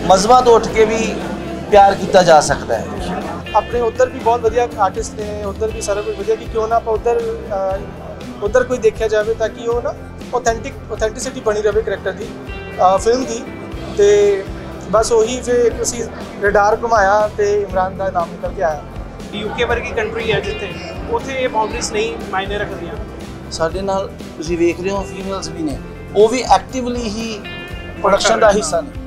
मजहबां तो उठ के भी प्यार किया जा सकता है। अपने उधर भी बहुत वधिया आर्टिस्ट ने, उधर भी सारा कुछ वधिया कि क्यों ना आप उधर कोई देखा जाए ताकि वो ना ऑथेंटिसिटी बनी रहे करैक्टर की फिल्म की। तो बस वही फिर असी रडार घुमाया तो इमरान का नाम निकल के आया। यूके वर्गी कंट्री है जिथे उत्थे ये बाउंड्रीज नहीं मायने रखदियां। साडे नाल तुसीं वेख रहे हो फीमेल्स भी ने, वो भी एक्टिवली ही प्रोडक्शन का हिस्सा ने।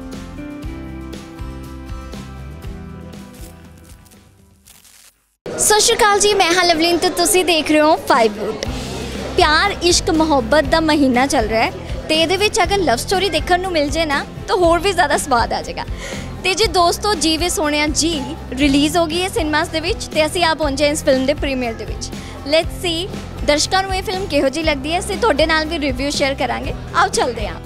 सत श्री अकाल जी, मैं हाँ लवलीन तो तुसी देख रहे हो 5 वुड। प्यार इश्क मुहब्बत का महीना चल रहा है तो ये अगर लव स्टोरी देखने को मिल जाए ना तो होर भी ज़्यादा स्वाद आ जाएगा। तो जी दोस्तों, जीवे सोनिया जी रिलीज़ हो गई है सिनेमास दे विच ते असीं आ पहुंचे इस फिल्म के premiere they which. Let's see दर्शकों को ये फिल्म किहो जी लगती है, असीं तुहाडे नाल भी रिव्यू शेयर करांगे। आओ चलते हैं।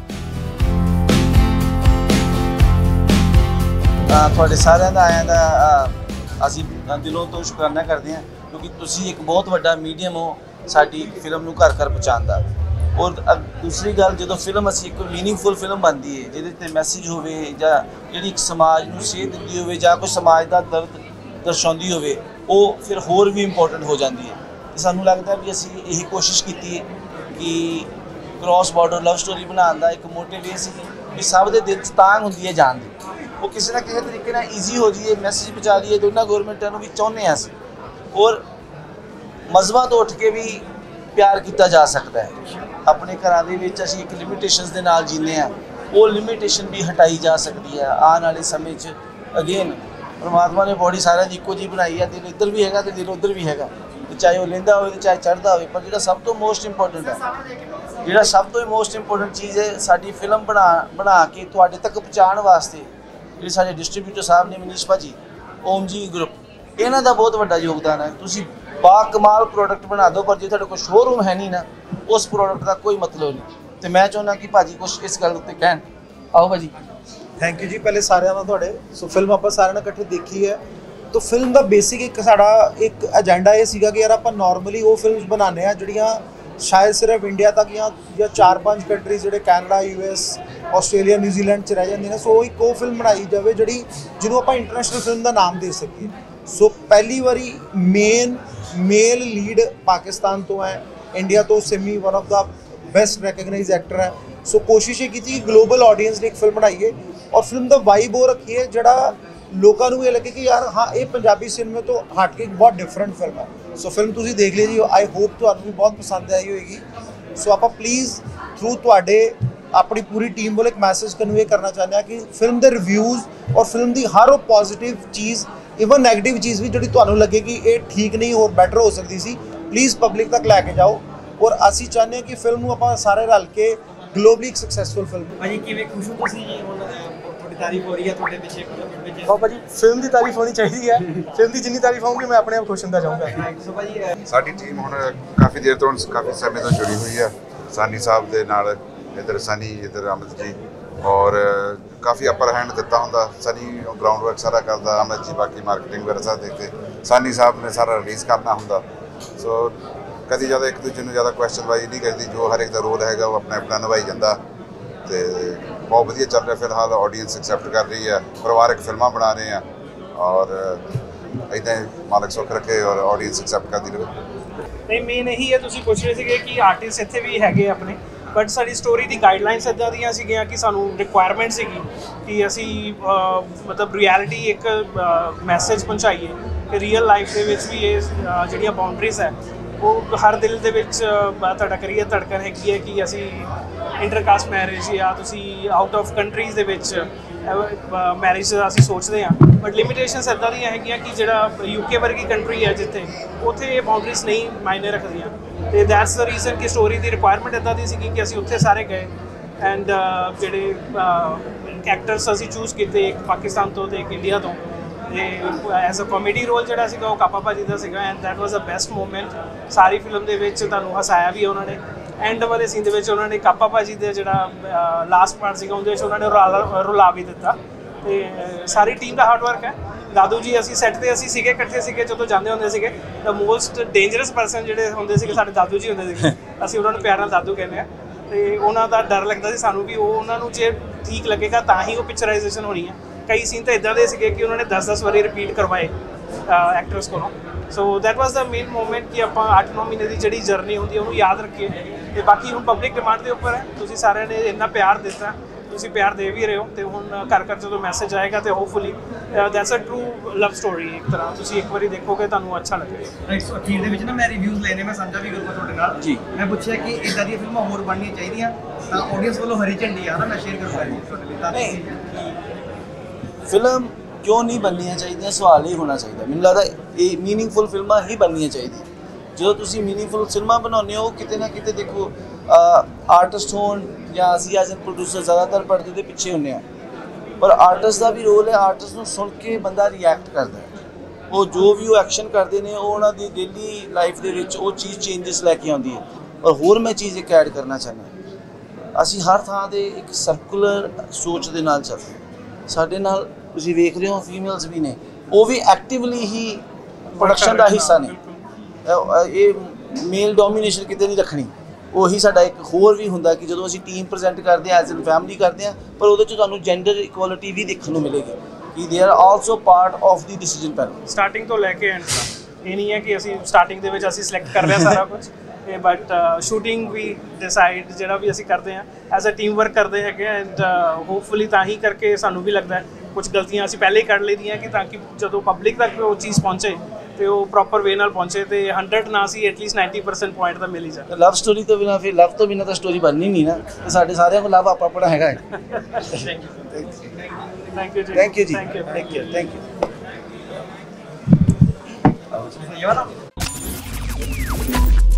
तुहाडे सारिਆਂ ਦਾ आया दा ਅਸੀਂ ਦਿਲੋਂ ਤੋਂ ਸ਼ੁਕਰਾਨਾ ਕਰਦੇ ਹਾਂ क्योंकि ਤੁਸੀਂ ਇੱਕ ਬਹੁਤ ਵੱਡਾ ਮੀਡੀਅਮ ਹੋ ਸਾਡੀ ਫਿਲਮ ਨੂੰ ਘਰ ਘਰ ਪਹੁੰਚਾਉਣ ਦਾ। ਔਰ दूसरी गल जो फिल्म असी कोई मीनिंगफुल फिल्म बनती है जिहदे मैसेज होवे जां जिहड़ी एक समाज नूं सेध दिंदी होवे जां कोई समाज का दर्द दर्शाउंदी होवे, वो फिर होर भी इंपॉर्टेंट हो जाती है। तो सानूं लगदा भी असी यही कोशिश की है कि क्रॉस बॉर्डर लव स्टोरी बनाने का एक मोटिव ये सी भी सब दे दिल च तांग हुंदी है जान दी, वो किसी ना किसी तरीके नाल ईजी हो जाइए, मैसेज पहुँचा दीए। दोनों गौरमेंटां नूं भी चाहुंदे हां असीं, और मजहबां तो उठ के भी प्यार किया जा सकता है। अपने घरां दे विच असीं एक लिमिटेशनस दे नाल जीने आ, वो लिमिटेशन भी हटाई जा सकती है आने वाले समय च। अगेन परमात्मा ने बॉडी सारिਆਂ ਦੀ ਇੱਕੋ ਜਿਹੀ ਬਣਾਈ है, दिल इधर भी हैगा तो दिल उधर भी हैगा, चाहे वो लैंदा हो चाहे चढ़ता हो। पर जो सब तो मोस्ट इंपॉर्टेंट है, जो सब तो मोस्ट इंपॉर्टेंट चीज़ है साडी फिल्म बना के तुहाडे तक पहुँचाने वास्ते जो साडे डिस्ट्रीब्यूटर साहब ने मनीष भाजी, ओम जी ग्रुप, इन्हां दा बहुत वड्डा योगदान है। तुसीं बा कमाल प्रोडक्ट बना दो पर जो तुहाडे कोल शोरूम है नहीं ना, उस प्रोडक्ट का कोई मतलब नहीं। तो मैं चाहुंदा कि भाजी कुछ इस गल उत्ते कहण। आओ भाजी। थैंक यू जी। पहले सारिਆਂ ਦਾ ਤੁਹਾਡੇ सो फिल्म ਆਪਾਂ ਸਾਰਿਆਂ ਨੇ ਇਕੱਠੇ ਦੇਖੀ है। तो फिल्म ਦਾ बेसिक एक साड़ा एक एजेंडा ये सीगा कि यार ਆਪਾਂ नॉर्मली वो फिल्म्स बनाने आ ਜਿਹੜੀਆਂ शायद सिर्फ इंडिया तक या 4-5 कंट्रीज ਜਿਹੜੇ ਕੈਨੇਡਾ, US, ਆਸਟ੍ਰੇਲੀਆ, ਨਿਊਜ਼ੀਲੈਂਡ ਚ ਰਹਿ ਜਾਂਦੇ ਨੇ। ਸੋ ਇੱਕ ਉਹ ਫਿਲਮ ਬਣਾਈ ਜਾਵੇ ਜਿਹੜੀ ਜਿਹਨੂੰ ਆਪਾਂ ਇੰਟਰਨੈਸ਼ਨਲ ਫਿਲਮ ਦਾ ਨਾਮ ਦੇ ਸਕੀਏ। ਸੋ ਪਹਿਲੀ ਵਾਰੀ मेल लीड पाकिस्तान तो है, इंडिया तो Simi one of the best recognise actor है। सो कोशिश ये की थी कि ग्लोबल ऑडियंस ने एक फिल्म बनाई है और फिल्म का वाइब वो रखी है जड़ा लोगों को ये लगे कि यार हाँ ये पंजाबी सिनेमे तो हट के एक बहुत डिफरेंट फिल्म है। सो फिल्म तुसीं देख लीजिए, आई होप तुहानूं भी बहुत पसंद आई होगी। सो आप प्लीज़ थ्रू तुहाडे अपनी पूरी टीम वाले एक मैसेज कन्वे करना चाहते हैं कि फिल्म के रिव्यूज़ और फिल्म की हर वो पॉजिटिव चीज़, इवन नैगेटिव चीज़ भी जी तुहानूं लगे कि ये ठीक नहीं और बैटर हो सकती सी, प्लीज़ पब्लिक तक लैके जाओ। और असी चाहते हैं कि फिल्म नूं आपां सारे रल के ग्लोबली एक सक्सैसफुल फिल्म। भाजी किवें खुश हो तुसीं जी? हुण थोड़ी तारीफ हो रही है थोड़े पीछे मतलब और भाजी फिल्म की तारीफ होनी चाहिए है, फिल्म की जितनी तारीफ होगी मैं अपने आप खुश होता जाऊँगा। सो भाजी साडी टीम हुण काफ़ी देर तो काफ़ी समय तो जुड़ी हुई है सानी साहब दे नाल, इधर सनी इधर अमित जी, और काफ़ी अपर हैंड दिता होंदा। सनी ग्राउंड वर्क सारा करता, अमित जी बाकी मार्केटिंग वगैरह सारा देखते, सानी साहब ने सारा रिलीज़ करना होंदा। सो कभी ज़्यादा एक दूसरे ज़्यादा क्वेश्चन बाजी नहीं करती, जो हर एक का रोल हैगा वो अपना अपना निभाई जाता। तो बहुत वधिया चल रहा फिलहाल, ऑडियंस एक्सैप्ट कर रही है, परिवारक फिल्मां बना रहे हैं और इदां मालक सुख रखे और ऑडियंस एक्सैप्ट करती रहे। नहीं मेन यही है, तुसीं पुछ रहे थे कि आर्टिस्ट इत्थे भी हैगे अपने, बट साडी स्टोरी की गाइडलाइनस इदां दीयां सीगियां कि सानू रिक्वायरमेंट सीगी कि असी मतलब रियलिटी एक मैसेज पहुँचाइए कि रियल लाइफ के विच भी ये जिहड़ियां बाउंड्रीज है वो हर दिल दे विच तुहाडा करियर धड़कन हैगी है कि असी इंटरकास्ट मैरिज या तुसी आउट ऑफ कंट्रीज दे विच मैरिज असी सोचते हैं, बट लिमिटेशनस इदां दीयां हैगियां कि जिहड़ा यूके वर्गी कंट्री है जिथे उत्थे ये बाउंड्रीज नहीं मायने रखदियां। तो दैट्स द रीजन कि स्टोरी की रिक्वायरमेंट इदां दी सी कि असी उत्थे सारे गए एंड जिहड़े एक्टर्स असी चूज किए एक पाकिस्तान तो एक इंडिया तो एज अ कॉमेडी रोल जोड़ा सीगा वो कापा भाजी का सीगा and that was the best moment. सारी फिल्म के विच तुहानूं हसाया भी उन्होंने, एंड वाले सीन के उन्होंने कापा भाजी का जोड़ा लास्ट पार्ट सीगा उहदे विच उन्होंने रुला भी दिता। तो सारी टीम का हार्डवर्क है। दादू जी असी सैट ते असी सीगे इकट्ठे सीगे जो जाते होंदे सीगे, द मोस्ट डेंजरस परसन जिहड़े होंदे सीगे साडे दादू जी होंदे सीगे, असी उन्होंने प्यार नाल दादू कहने। ਤੇ ਉਹਨਾਂ ਦਾ ਡਰ ਲੱਗਦਾ ਸੀ ਸਾਨੂੰ ਵੀ ਉਹ ਉਹਨਾਂ ਨੂੰ ਜੇ ਠੀਕ ਲੱਗੇਗਾ ਤਾਂ ਹੀ ਉਹ ਪਿਕਚਰਾਈਜੇਸ਼ਨ ਹੋਣੀ ਹੈ। ਕਈ ਸੀਨ ਤਾਂ ਇਦਾਂ ਦੇ ਸੀਗੇ ਕਿ ਉਹਨਾਂ ਨੇ 10-10 ਵਾਰੀ ਰਿਪੀਟ ਕਰਵਾਏ ਐਕਟਰਸ ਕੋਲੋਂ। So that was the main moment ਕਿ ਆਪਾਂ 8-9 ਮਹੀਨੇ ਦੀ ਜਿਹੜੀ ਜਰਨੀ ਹੁੰਦੀ ਹੈ ਉਹਨੂੰ ਯਾਦ ਰੱਖੀਏ। ਤੇ ਬਾਕੀ ਹੁਣ ਪਬਲਿਕ ਡਿਮਾਂਡ ਦੇ ਉੱਪਰ ਹੈ। ਤੁਸੀਂ ਸਾਰਿਆਂ ਨੇ ਇੰਨਾ ਪਿਆਰ ਦਿੱਤਾ, ਤੁਸੀਂ ਪਿਆਰ ਦੇ ਵੀ ਰਹੇ ਹੋ, ਤੇ ਹੁਣ ਘਰ ਘਰ ਜਦੋਂ ਮੈਸੇਜ ਆਏਗਾ ਤੇ hopefully that's a true love story. ਇੱਕ ਤਰ੍ਹਾਂ ਤੁਸੀਂ ਇੱਕ ਵਾਰੀ ਦੇਖੋਗੇ ਤੁਹਾਨੂੰ ਅੱਛਾ ਲੱਗੇਗਾ। ਰਾਈਟ, ਸੋ ਅਖੀਰ ਦੇ ਵਿੱਚ ਨਾ ਮੈਂ ਰਿਵਿਊਜ਼ ਲੈਣੇ ਮੈਂ ਸਾਂਝਾ ਵੀ ਕਰੂੰਗਾ ਤੁਹਾਡੇ ਨਾਲ ਜੀ। ਮੈਂ ਪੁੱਛਿਆ ਕਿ ਇਦਾਂ ਦੀਆਂ ਫਿਲਮਾਂ ਹੋਰ ਬਣਨੀਆਂ ਚਾਹੀਦੀਆਂ ਤਾਂ ਆਡੀਅנס ਵੱਲੋਂ ਹਰੀ ਝੰਡੀ ਆ ਨਾ ਮੈਂ ਸ਼ੇਅਰ ਕਰੂੰਗਾ ਜੀ ਤੁਹਾਡੇ ਲਈ। ਤਾਂ ਫਿਲਮ ਕਿਉਂ ਨਹੀਂ ਬਣਨੀਆਂ ਚਾਹੀਦੀਆਂ, ਸਵਾਲ ਹੀ ਹੋਣਾ ਚਾਹੀਦਾ। ਮੈਨੂੰ ਲੱਗਦਾ ਇਹ ਮੀਨਿੰਗਫੁਲ ਫਿਲਮਾਂ ਹੀ ਬਣਨੀਆਂ ਚਾਹੀਦੀਆਂ। ਜਦੋਂ ਤੁਸੀਂ ਮੀਨਿੰਗਫੁਲ ਫਿਲਮਾਂ ਬਣਾਉਂਦੇ ਹੋ ਕਿਤੇ ਨਾ ਕਿਤੇ ਦੇਖੋ ਆਰਟਿਸਟ ਹੋਣ ਜਾਂ ਅਸੀਂ ਐਜ਼ ਐ ਪ੍ਰੋਡਿਊਸਰ ਜ਼ਿਆਦਾਤਰ ਪਰਦੇ ਦੇ ਪਿੱਛੇ ਹੁੰਦੇ ਹਾਂ, ਪਰ ਆਰਟਿਸਟ ਦਾ ਵੀ ਰੋਲ ਹੈ। ਆਰਟਿਸਟ ਨੂੰ ਸੁਣ ਕੇ ਬੰਦਾ ਰਿਐਕਟ ਕਰਦਾ ਹੈ। ਉਹ ਜੋ ਵੀ ਉਹ ਐਕਸ਼ਨ ਕਰਦੇ ਨੇ ਉਹ ਉਹਨਾਂ ਦੀ ਡੇਲੀ ਲਾਈਫ ਦੇ ਵਿੱਚ ਉਹ ਚੀਜ਼ ਚੇਂਜਸ ਲੈ ਕੇ ਆਉਂਦੀ ਹੈ। ਔਰ ਹੋਰ ਮੈਂ ਚੀਜ਼ ਇੱਕ ਐਡ ਕਰਨਾ ਚਾਹੁੰਦਾ, ਅਸੀਂ ਹਰ ਥਾਂ ਦੇ ਇੱਕ ਸਰਕੂਲਰ ਸੋਚ ਦੇ ਨਾਲ ਚੱਲਦੇ ਹਾਂ। ਸਾਡੇ ਨਾਲ ਤੁਸੀਂ ਵੇਖ ਰਹੇ ਹੋ ਫੀਮੇਲਸ ਵੀ ਨੇ, ਉਹ ਵੀ ਐਕਟਿਵਲੀ ਹੀ ਪ੍ਰੋਡਕਸ਼ਨ ਦਾ ਹਿੱਸਾ ਨੇ। ਇਹ ਮੇਲ ਡੋਮੀਨੇਸ਼ਨ ਕਿਤੇ ਨਹੀਂ ਰੱਖਣੀ। ਉਹੀ ਸਾਡਾ ਇੱਕ ਹੋਰ ਵੀ ਹੁੰਦਾ ਕਿ ਜਦੋਂ ਅਸੀਂ ਟੀਮ ਪ੍ਰੈਜ਼ੈਂਟ ਕਰਦੇ ਹਾਂ ਐਜ਼ ਐਨ ਫੈਮਿਲੀ ਕਰਦੇ ਹਾਂ, ਪਰ ਉਹਦੇ 'ਚ ਤੁਹਾਨੂੰ ਜੈਂਡਰ ਇਕੁਐਲਿਟੀ ਵੀ ਦੇਖਣ ਨੂੰ ਮਿਲੇਗੀ ਕਿ they are also part of the decision panel starting ਤੋਂ ਲੈ ਕੇ ਐਂਡ ਤੱਕ। ਇਹ ਨਹੀਂ ਹੈ ਕਿ ਅਸੀਂ ਸਟਾਰਟਿੰਗ ਦੇ ਵਿੱਚ ਅਸੀਂ ਸਿਲੈਕਟ ਕਰ ਲਿਆ ਸਾਰਾ ਕੁਝ, ਬਟ ਸ਼ੂਟਿੰਗ ਵੀ ਡਿਸਾਈਡ ਜਿਹੜਾ ਵੀ ਅਸੀਂ ਕਰਦੇ ਹਾਂ ਐਜ਼ ਅ ਟੀਮ ਵਰਕ ਕਰਦੇ ਹੈਗੇ। ਐਂਡ ਹੋਪਫੁਲੀ ਤਾਂ ਹੀ ਕਰਕੇ ਸਾਨੂੰ ਵੀ ਲੱਗਦਾ ਕੁਝ ਗਲਤੀਆਂ ਅਸੀਂ ਪਹਿਲੇ ਹੀ ਕੱਢ ਲਈਆਂ ਕਿ ਤਾਂ ਕਿ ਜਦੋਂ ਪਬਲਿਕ ਤੱਕ ਉਹ ਚੀਜ਼ ਪਹੁੰਚੇ ਤੇ ਉਹ ਪ੍ਰੋਪਰ ਵੇ ਨਾਲ ਪਹੁੰਚੇ ਤੇ 100 ਨਾ ਸੀ ਐਟਲੀਸਟ 90% ਪੁਆਇੰਟ ਤਾਂ ਮਿਲ ਹੀ ਜਾਏ। ਲਵ ਸਟੋਰੀ ਤੋਂ ਬਿਨਾਂ ਫਿਰ ਲਵ ਤੋਂ ਬਿਨਾਂ ਤਾਂ ਸਟੋਰੀ ਬਣਨੀ ਨਹੀਂ ਨਾ। ਤੇ ਸਾਡੇ ਸਾਰਿਆਂ ਕੋਲ ਲਵ ਆਪਣਾ ਹੈਗਾ ਹੈ। ਥੈਂਕ ਯੂ ਜੀ। ਥੈਂਕ ਯੂ ਜੀ। Thank you. Take care. Thank you. ये वाला